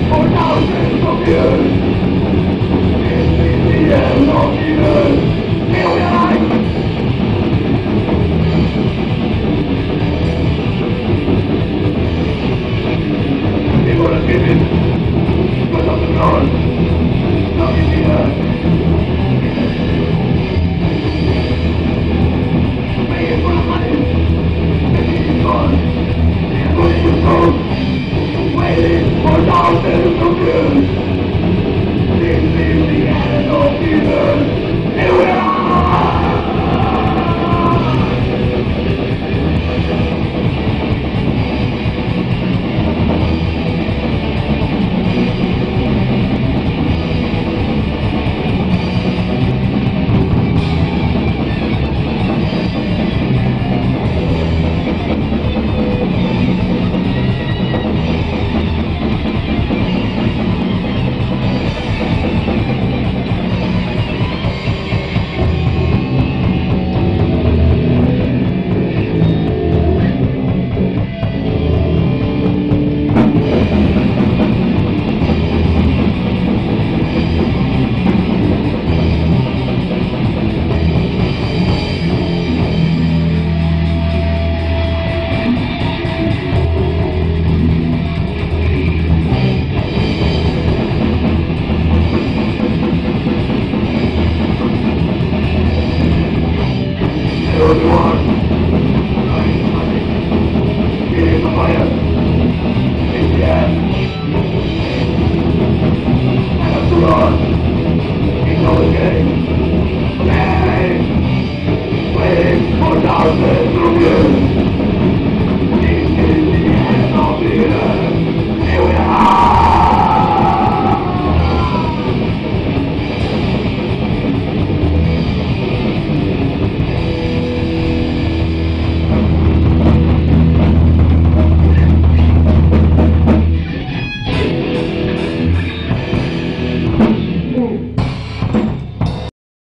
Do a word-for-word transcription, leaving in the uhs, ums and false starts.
for thousands of years. This is the end of the earth. Here we are. People are giving because of the blood. Not in the earth. Paying for the money. Making it fun. Putting your soul. Waiting for thousands of years. This is the end of the earth. Here we are.